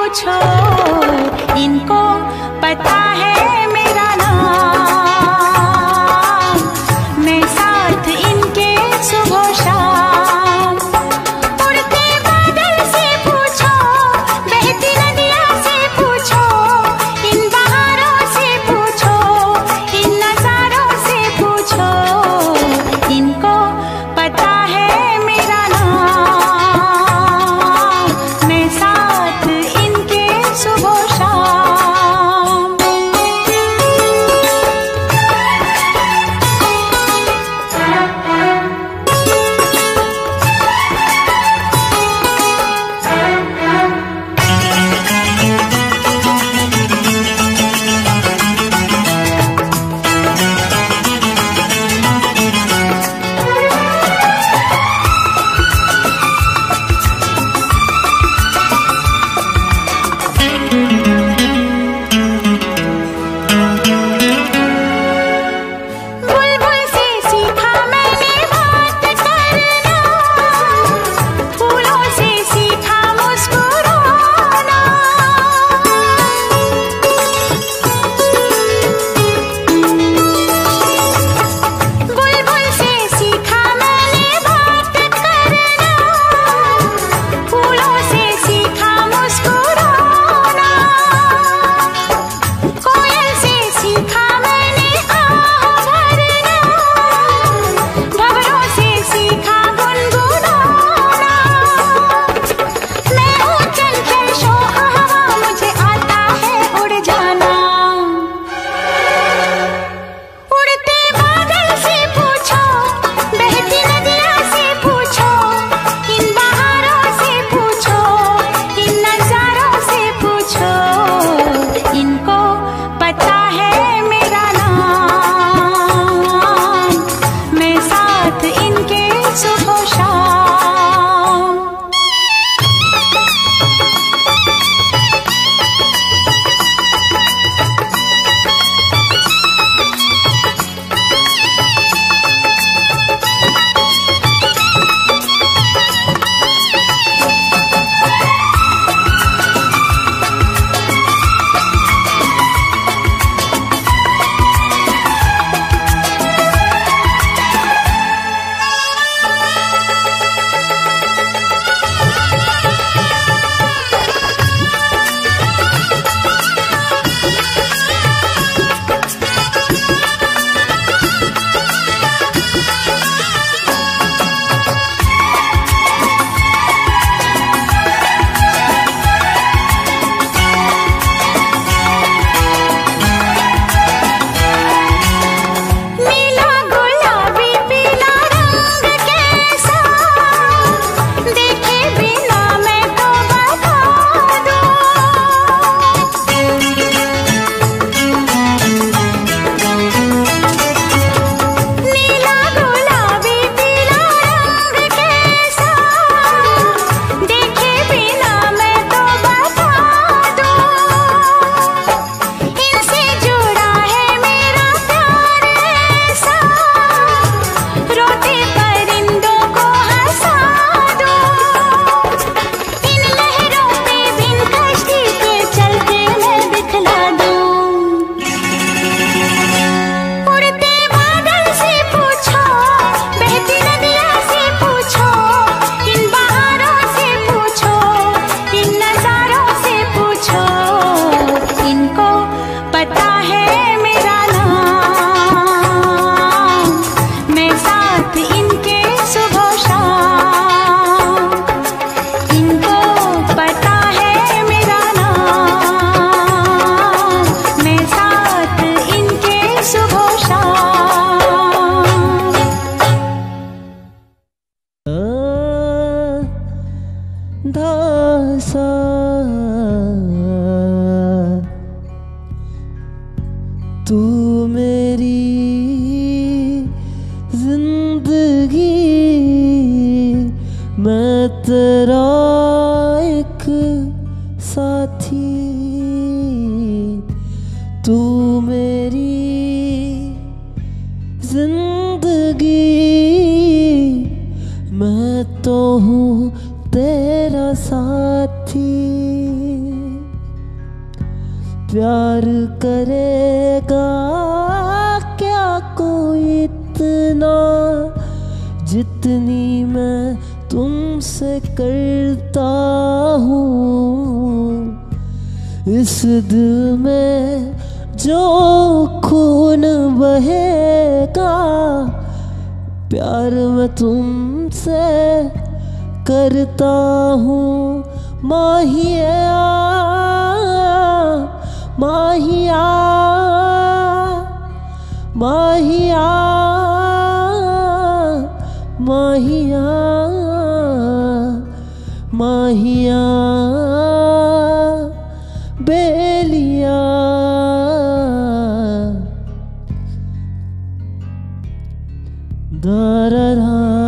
पूछो, इनको पता है मेरा नाम। मैं साथ इनके सुबह शाम। उड़ते बादल से पूछो, बहती नदियाँ से पूछो, इन बहारों से पूछो, इन नज़ारों से पूछो, इनको पता है मेरा नाम। मैं साथ इनके सुबह शाम। बुलबुल से सीखा मैंने बात करना, फूलों से सीखा मुस्कुराना। बुलबुल से सीखा मैंने बात करना, फूलों से सीखा मुस्कुराना। कोयल से सीखा मैंने आह भरना, भंवरों से सीखा गुनगुनाना। मैं हूँ चंचल शोह हवा, मुझे आता है उड़ जाना। उड़ते बादल से पूछो, बहती नदियाँ से पूछो, इन बहारों से पूछो, इन नज़ारों से पूछो, इनको पता है मेरा नाम। मैं साथ इनके सुबह शाम। नीला गुलाबी पीला रंग कैसा, देखे बिना मैं तो बता दूँ। नीला गुलाबी पीला रंग कैसा, देखे बिना मैं तो बता दूँ। इनसे जुड़ा है मेरा प्यार ऐसा, रोते परिंदों को हंसा दूँ। इन लहरों पे बिन कश्ती के चलते मैं दिखला दूँ। उड़ते बादल से पूछो, बहती नदियाँ से पूछो, इन बहारों से पूछो, इन नज़ारों से पूछो, इनको पता है मेरा नाम। मैं साथ इनके सुबह शाम। इनको पता है मेरा नाम। मैं साथ इनके सुबह शाम। धासा तू मेरी जिंदगी, मैं तेरा एक साथी। तू मेरी जिंदगी, मैं तो हूँ तेरा साथी। प्यार करेगा क्या कोई इतना जितनी मैं तुमसे करता हूँ। इस दिल में जो खून बहेगा प्यार मैं तुमसे करता हूँ। माहिया माहिया माहिया माहिया माहिया बेलिया दारा